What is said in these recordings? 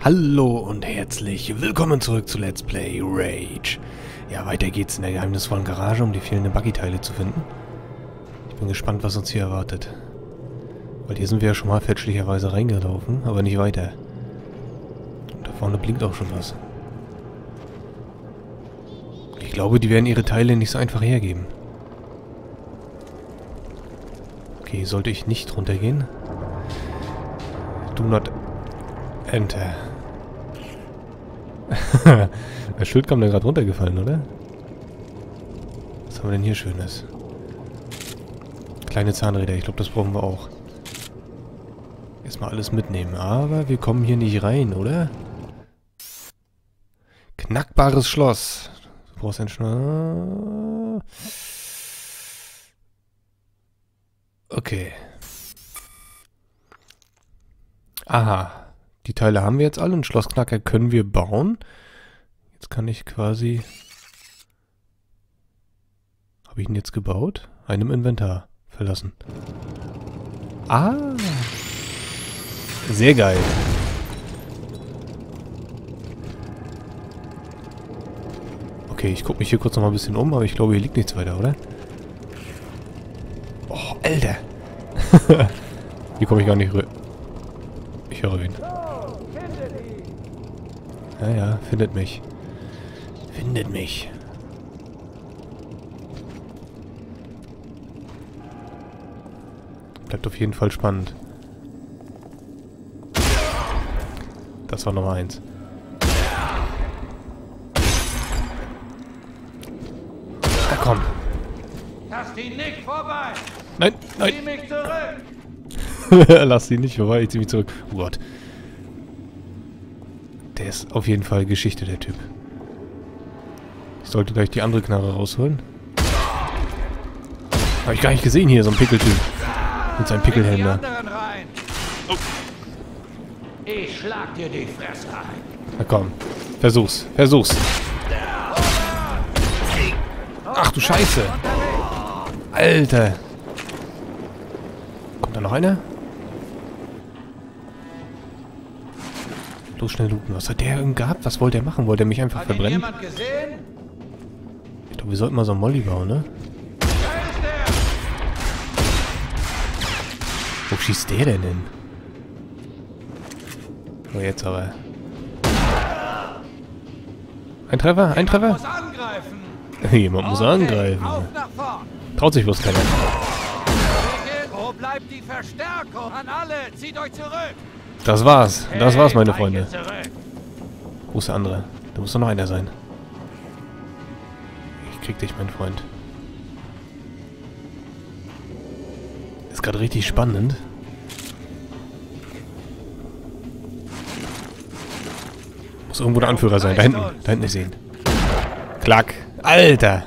Hallo und herzlich willkommen zurück zu Let's Play Rage. Ja, weiter geht's in der geheimnisvollen Garage, um die fehlenden Buggy-Teile zu finden. Ich bin gespannt, was uns hier erwartet. Weil hier sind wir ja schon mal fälschlicherweise reingelaufen, aber nicht weiter. Und da vorne blinkt auch schon was. Ich glaube, die werden ihre Teile nicht so einfach hergeben. Okay, sollte ich nicht runtergehen? Do not enter. Das Schild kam da gerade runtergefallen, oder? Was haben wir denn hier Schönes? Kleine Zahnräder, ich glaube, das brauchen wir auch. Erstmal alles mitnehmen, aber wir kommen hier nicht rein, oder? Knackbares Schloss. Du brauchst ein Schloss. Okay. Aha. Die Teile haben wir jetzt alle. Einen Schlossknacker können wir bauen. Jetzt kann ich quasi... Habe ich ihn jetzt gebaut? Einem Inventar verlassen. Ah! Sehr geil. Okay, ich gucke mich hier kurz noch mal ein bisschen um, aber ich glaube, hier liegt nichts weiter, oder? Oh, Alter! Hier komme ich gar nicht rüber. Ich höre ihn. Ja, ja, findet mich. Findet mich. Bleibt auf jeden Fall spannend. Das war Nummer 1. Da komm. Lass ihn nicht vorbei! Nein, nein. Zieh mich zurück! Lass sie nicht vorbei, ich zieh mich zurück. Oh Gott. Der ist auf jeden Fall Geschichte, der Typ. Ich sollte gleich die andere Knarre rausholen. Habe ich gar nicht gesehen hier, so ein Pickeltyp. Mit seinem Pickelhelm da. Oh. Ich schlag dir die Fresse ein. Na komm. Versuch's. Versuch's. Ach du Scheiße. Alter. Kommt da noch einer? Los, schnell looten. Was hat der denn gehabt? Was wollte er machen? Wollte er mich einfach verbrennen? Jemand gesehen? Ich glaube, wir sollten mal so einen Molly bauen, ne? Wo schießt der denn hin? Oh, jetzt aber. Ein Treffer? Ein Treffer? Muss angreifen. Jemand muss angreifen. Auf nach vorn. Traut sich bloß keiner. Wo bleibt die Verstärkung? An alle, zieht euch zurück. Das war's. Das war's, meine Weiche Freunde. zurück. Wo ist der andere? Da muss doch noch einer sein. Ich krieg dich, mein Freund. Ist gerade richtig spannend. Muss irgendwo der Anführer sein. Da hinten. Da hinten ist ihn. Klack. Alter.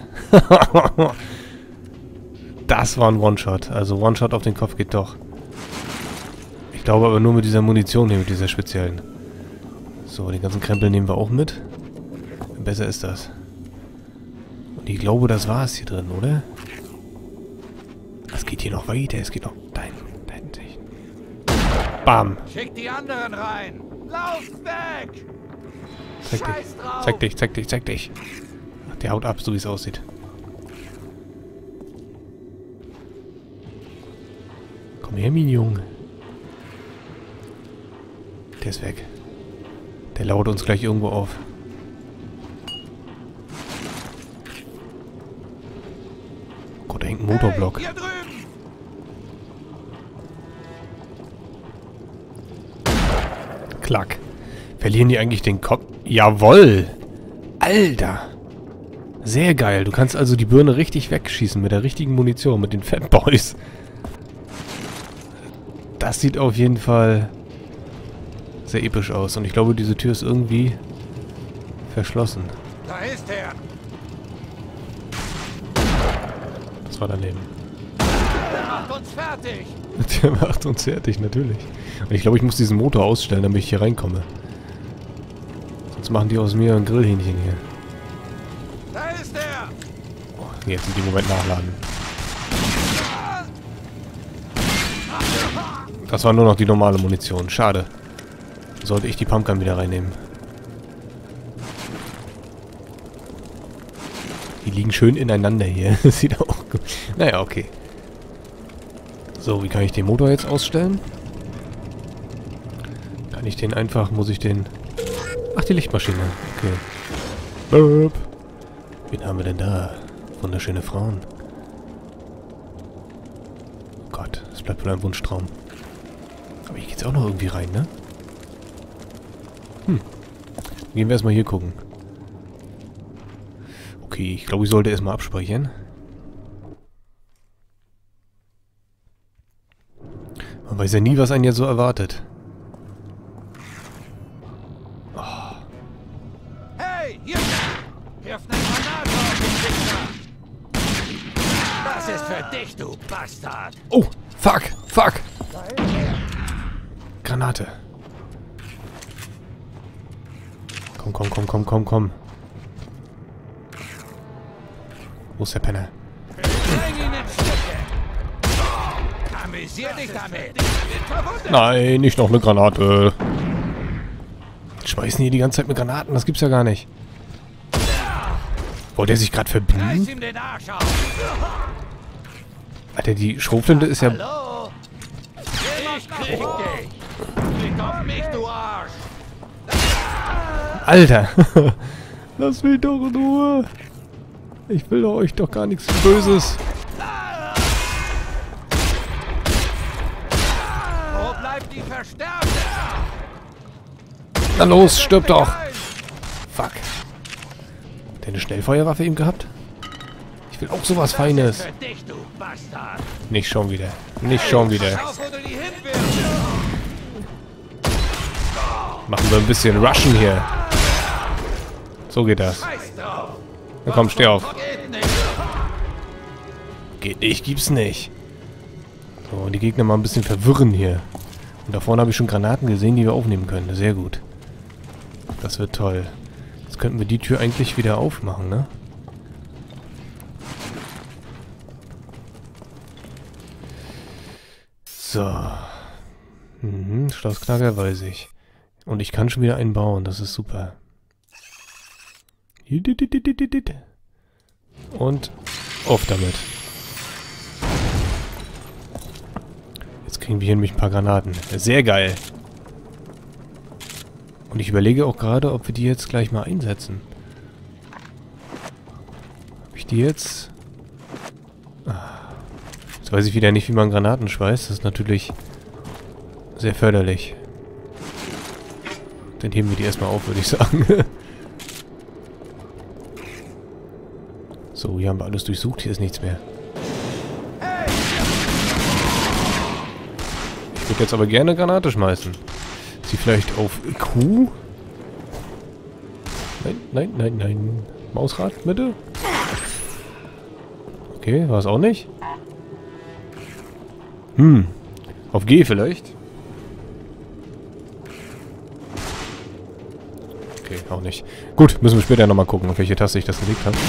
Das war ein One-Shot. Also One-Shot auf den Kopf geht doch. Ich glaube aber nur mit dieser Munition hier, mit dieser speziellen. So, den ganzen Krempel nehmen wir auch mit. Besser ist das. Und ich glaube, das war es hier drin, oder? Es geht hier noch weiter. Es geht noch... Da hinten sehe ich. Bam. Schick die anderen rein. Lauft weg. Zeig dich. Scheiß drauf. Zeig dich, zeig dich, zeig dich. Ach, der haut ab, so wie es aussieht. Komm her, Minion. Der ist weg. Der lauert uns gleich irgendwo auf. Gott, da hängt ein Motorblock. Hey, hier drüben. Klack. Verlieren die eigentlich den Kopf? Jawoll! Alter! Sehr geil. Du kannst also die Birne richtig wegschießen mit der richtigen Munition, mit den Fat Boys. Das sieht auf jeden Fall sehr episch aus. Und ich glaube, diese Tür ist irgendwie verschlossen. Da ist er. Das war daneben. Der macht uns fertig. Der macht uns fertig, natürlich. Und ich glaube, ich muss diesen Motor ausstellen, damit ich hier reinkomme. Sonst machen die aus mir ein Grillhähnchen hier. Da ist er. Oh, jetzt in dem Moment nachladen. Das war nur noch die normale Munition. Schade. Sollte ich die Pumpgun wieder reinnehmen. Die liegen schön ineinander hier. Das sieht auch gut. Naja, okay. So, wie kann ich den Motor jetzt ausstellen? Kann ich den einfach... Muss ich den... Ach, die Lichtmaschine. Okay. Burp. Wen haben wir denn da? Wunderschöne Frauen. Oh Gott, das bleibt wohl ein Wunschtraum. Aber hier geht's auch noch irgendwie rein, ne? Gehen wir erstmal hier gucken. Okay, ich glaube, ich sollte erstmal abspeichern. Man weiß ja nie, was einen jetzt so erwartet. Oh. Hey, hier! Wirf eine Granate auf den Wichser! Das ist für dich, du Bastard! Oh, fuck, fuck! Granate. Komm, komm, komm, komm, komm, komm. Wo ist der Penner? Bring ihn in Stücke! Amüsier dich damit! Nein, nicht noch eine Granate. Die schmeißen hier die ganze Zeit mit Granaten, das gibt's ja gar nicht. Wollte er sich gerade Reiß verbinden? ihm den Arsch auf! Alter, die Schrotflinte ist ja... Hallo? Ich krieg dich! Krieg auf mich, du Arsch! Alter! Lass mich doch in Ruhe! Ich will doch euch doch gar nichts Böses. Wo bleibt die Verstärkung? Na los, stirb doch! Fuck. Hat der eine Schnellfeuerwaffe eben gehabt? Ich will auch sowas Feines. Für dich, du Bastard! Nicht schon wieder. Nicht schon wieder. Schau, wo du die hinwirfst! Machen wir ein bisschen Rushen hier. So geht das. Scheiß drauf! Na komm, steh auf. Geht nicht! Geht nicht, gibt's nicht. So, und die Gegner mal ein bisschen verwirren hier. Und da vorne habe ich schon Granaten gesehen, die wir aufnehmen können. Sehr gut. Das wird toll. Jetzt könnten wir die Tür eigentlich wieder aufmachen, ne? So. Schlossknacker weiß ich. Und ich kann schon wieder einen bauen, das ist super. Und auf damit. Jetzt kriegen wir hier nämlich ein paar Granaten. Sehr geil. Und ich überlege auch gerade, ob wir die jetzt gleich mal einsetzen. Habe ich die jetzt... Jetzt weiß ich wieder nicht, wie man Granaten schweißt. Das ist natürlich sehr förderlich. Dann heben wir die erstmal auf, würde ich sagen. So, hier haben wir alles durchsucht. Hier ist nichts mehr. Ich würde jetzt aber gerne Granate schmeißen. Ist sie vielleicht auf Q? Nein, nein, nein, nein. Mausrad, bitte? Okay, war es auch nicht? Auf G vielleicht? Okay, auch nicht. Gut, müssen wir später nochmal gucken, auf welche Taste ich das gelegt habe.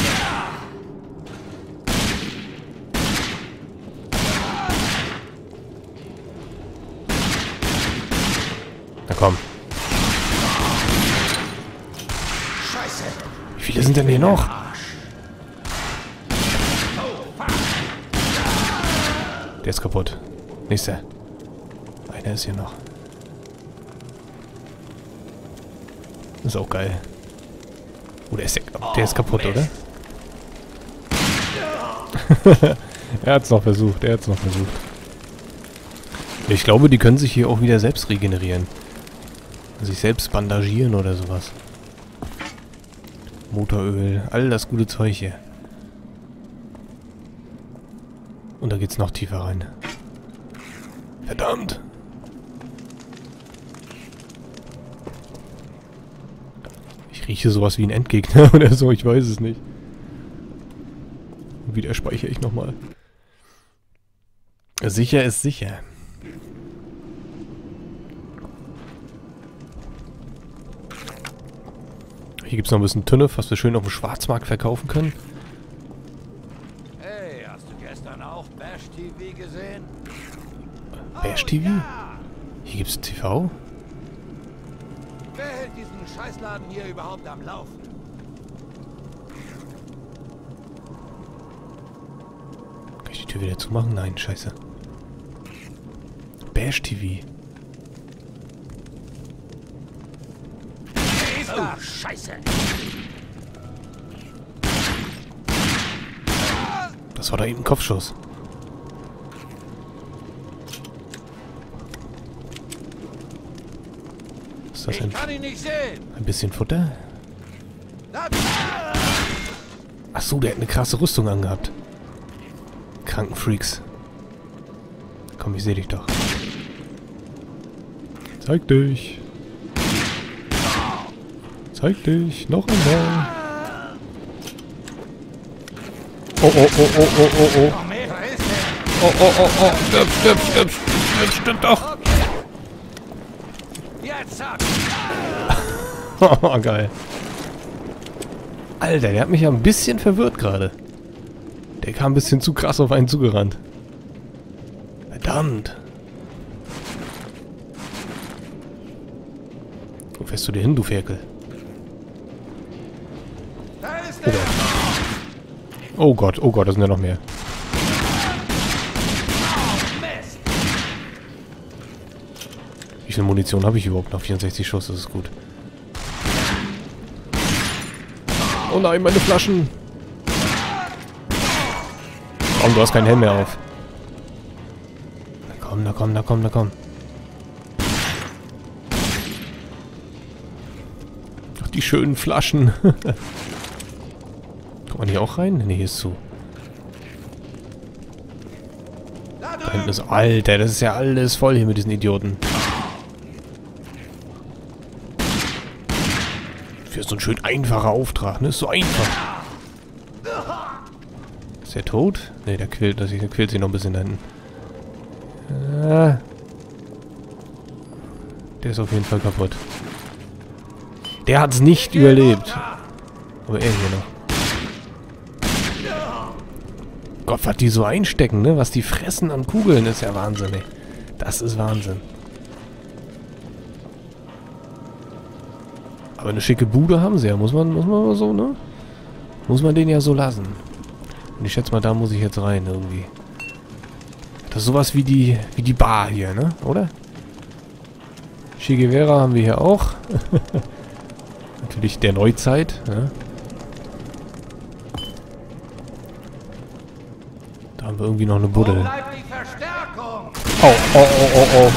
Na komm. Scheiße! Wie viele sind denn hier noch? Der ist kaputt. Nächster. Einer ist hier noch. Das ist auch geil. Oh, der ist kaputt, oder? Er hat's noch versucht, Ich glaube, die können sich hier auch wieder selbst regenerieren. Sich selbst bandagieren oder sowas. Motoröl, all das gute Zeug hier. Und da geht's noch tiefer rein. Verdammt! Ich rieche sowas wie ein Endgegner oder so, ich weiß es nicht. Und wieder speichere ich nochmal. Sicher ist sicher. Hier gibt es noch ein bisschen Tünnef, was wir schön auf dem Schwarzmarkt verkaufen können. Hey, hast du gestern auch Bash TV gesehen? Bash TV? Hier gibt es TV? diesen Scheißladen hier überhaupt am Laufen? Kann ich die Tür wieder zumachen? Nein, scheiße. Bash TV. Oh, Scheiße! Das war da eben ein Kopfschuss. Was ist das denn? Ich kann ihn nicht sehen! Ein bisschen Futter? Achso, der hat eine krasse Rüstung angehabt. Krankenfreaks. Komm, ich seh dich doch. Zeig dich. Zeig dich. Noch einmal. Oh, oh, oh, oh, oh, oh, oh. Oh, oh, oh, oh. Stirb, stirb, stirb, stirb, stirb doch. Jetzt Oh, geil. Alter, der hat mich ja ein bisschen verwirrt gerade. Der kam ein bisschen zu krass auf einen zugerannt. Verdammt. Wo fährst du dir hin, du Ferkel? Oh Gott, da sind ja noch mehr. Wie viel Munition habe ich überhaupt noch? 64 Schuss, das ist gut. Oh nein, meine Flaschen! Komm, du hast keinen Helm mehr auf. Na komm, na komm, na komm, na komm. Ach, die schönen Flaschen. Kommt man hier auch rein? Ne, hier ist zu. Da hinten ist... Alter, das ist ja alles voll hier mit diesen Idioten. Für so ein schön einfacher Auftrag, ne? Ist so einfach. Ist der tot? Ne, der quält sich noch ein bisschen da hinten. Der ist auf jeden Fall kaputt. Der hat's nicht überlebt. Aber er hier noch. Gott, was die so einstecken, ne? Was die fressen an Kugeln, ist ja Wahnsinn, ey. Das ist Wahnsinn. Aber eine schicke Bude haben sie ja. Muss man mal so, ne? Muss man den ja so lassen. Und ich schätze mal, da muss ich jetzt rein, irgendwie. Das ist sowas wie die Bar hier, ne? Oder? Che Guevara haben wir hier auch. Natürlich der Neuzeit, ne? Da haben wir irgendwie noch eine Buddel. Oh, oh, oh, oh, oh.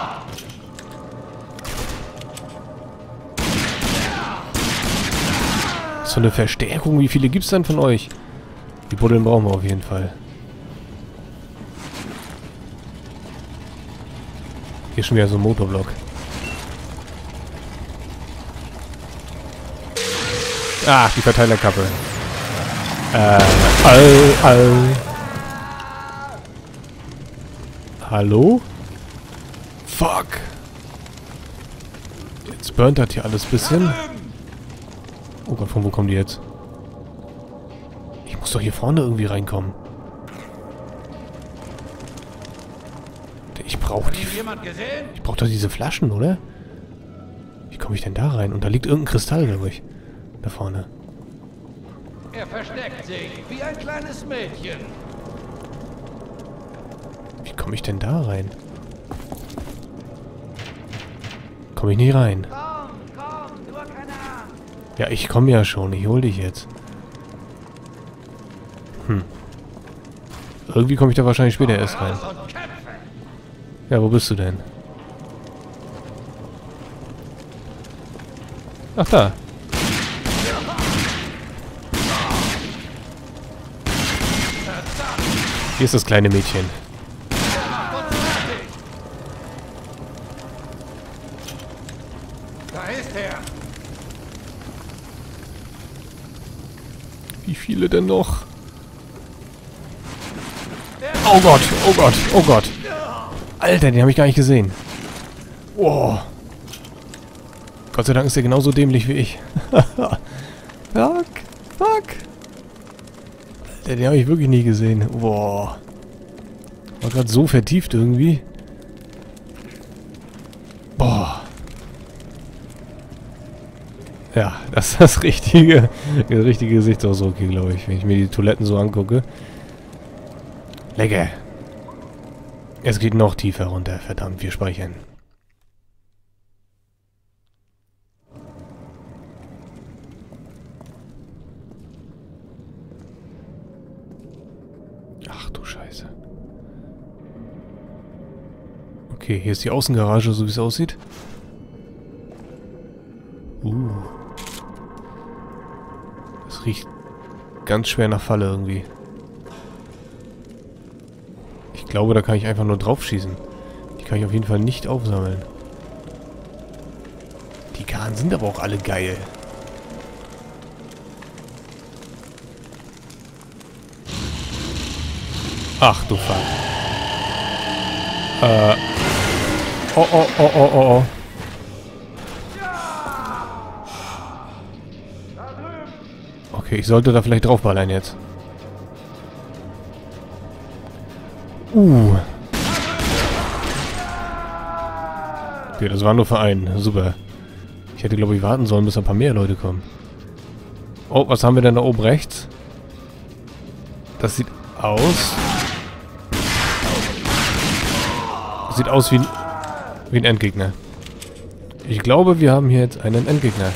So eine Verstärkung, wie viele gibt's denn von euch? Die Buddeln brauchen wir auf jeden Fall. Hier ist schon wieder so ein Motorblock. Ah, die Verteilerkappe. Hallo? Fuck. Jetzt burnt das hier alles ein bisschen. Oh Gott, von wo kommen die jetzt? Ich muss doch hier vorne irgendwie reinkommen. Ich brauche die... Ich brauche doch diese Flaschen, oder? Wie komme ich denn da rein? Und da liegt irgendein Kristall, glaube ich. Da vorne. Er versteckt sich wie ein kleines Mädchen. Wie komme ich denn da rein? Komme ich nicht rein? Komm, nur keine Angst. Ja, ich komme ja schon. Ich hol dich jetzt. Irgendwie komme ich da wahrscheinlich später erst rein. Ja, wo bist du denn? Ach, da. Hier ist das kleine Mädchen. Da ist er. Wie viele denn noch? Oh Gott, oh Gott, oh Gott. Alter, den habe ich gar nicht gesehen. Oh. Gott sei Dank ist der genauso dämlich wie ich. Fuck, fuck. Alter, den habe ich wirklich nie gesehen. Boah. War gerade so vertieft irgendwie. Boah. Ja, das ist das richtige Gesichtsausdruck hier, glaube ich, wenn ich mir die Toiletten so angucke. Lecker. Es geht noch tiefer runter, verdammt, wir speichern. Ach du Scheiße. Okay, hier ist die Außengarage, so wie es aussieht. Das riecht ganz schwer nach Falle irgendwie. Ich glaube, da kann ich einfach nur drauf schießen. Die kann ich auf jeden Fall nicht aufsammeln. Die Karten sind aber auch alle geil. Ach du Fuck. Oh, oh, oh, oh, oh, oh. Okay, ich sollte da vielleicht draufballern jetzt. Okay, das war nur für einen. Super. Ich hätte, glaube ich, warten sollen, bis ein paar mehr Leute kommen. Oh, was haben wir denn da oben rechts? Das sieht aus... Das sieht aus wie ein Endgegner. Ich glaube, wir haben hier jetzt einen Endgegner.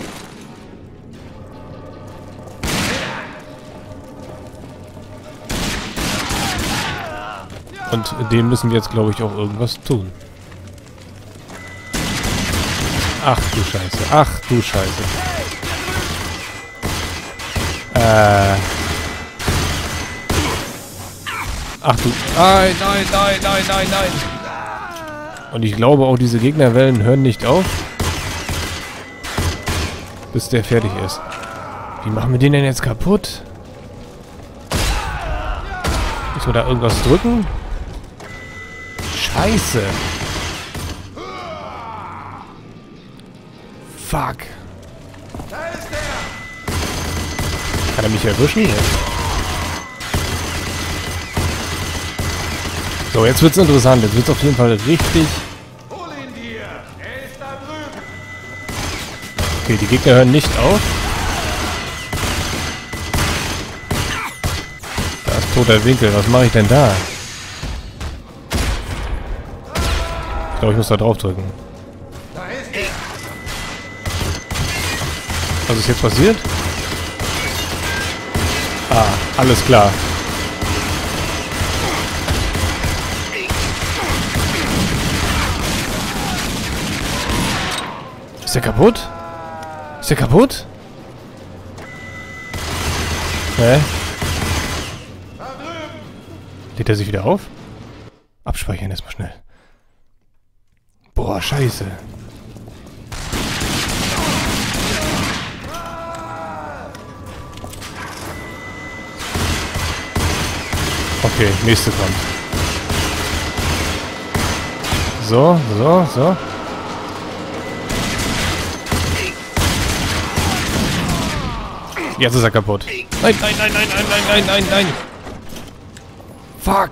Und dem müssen wir jetzt, glaube ich, auch irgendwas tun. Ach du Scheiße. Ach du Scheiße. Ach du... Nein, nein, nein, nein, nein, nein. Und ich glaube auch, diese Gegnerwellen hören nicht auf, bis der fertig ist. Wie machen wir den denn jetzt kaputt? Müssen wir da irgendwas drücken? Scheiße. Fuck. Kann er mich erwischen? So, jetzt wird's interessant. Jetzt wird's auf jeden Fall richtig... Okay, die Gegner hören nicht auf. Da ist toter Winkel. Was mache ich denn da? Ich glaube, ich muss da drauf drücken. Was ist jetzt passiert? Ah, alles klar. Ist der kaputt? Ist der kaputt? Hä? Lädt er sich wieder auf? Abspeichern erstmal schnell. Boah, scheiße. Okay, nächste kommt. So, so, so. Jetzt ist er kaputt. Nein, nein, nein, nein, nein, nein, nein, nein, nein. Fuck.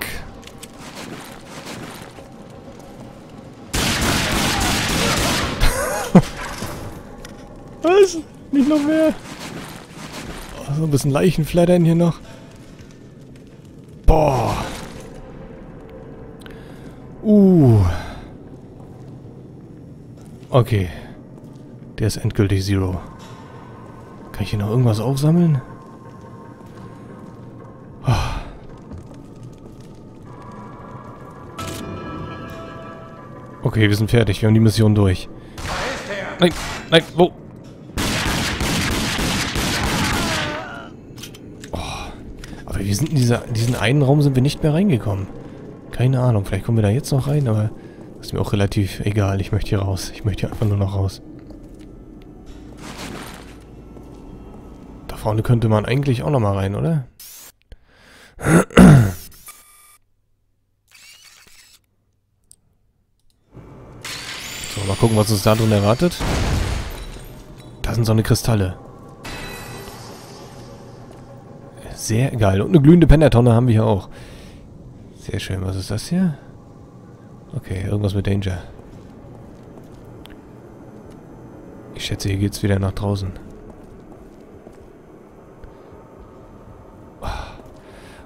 Was? Nicht noch mehr? Oh, so ein bisschen Leichenflattern hier noch. Boah. Okay. Der ist endgültig Zero. Kann ich hier noch irgendwas aufsammeln? Oh. Okay, wir sind fertig. Wir haben die Mission durch. Nein, nein, wo? Oh. Aber wir sind in diesen einen Raum sind wir nicht mehr reingekommen. Keine Ahnung, vielleicht kommen wir da jetzt noch rein, aber das ist mir auch relativ egal. Ich möchte hier raus. Ich möchte hier einfach nur noch raus. Da vorne könnte man eigentlich auch noch mal rein, oder? So, mal gucken, was uns da drin erwartet. Da sind so eine Kristalle. Sehr geil. Und eine glühende Pennertonne haben wir hier auch. Sehr schön. Was ist das hier? Okay, irgendwas mit Danger. Ich schätze, hier geht's wieder nach draußen.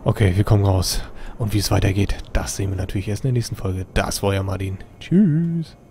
Okay, wir kommen raus. Und wie es weitergeht, das sehen wir natürlich erst in der nächsten Folge. Das war euer Martin. Tschüss.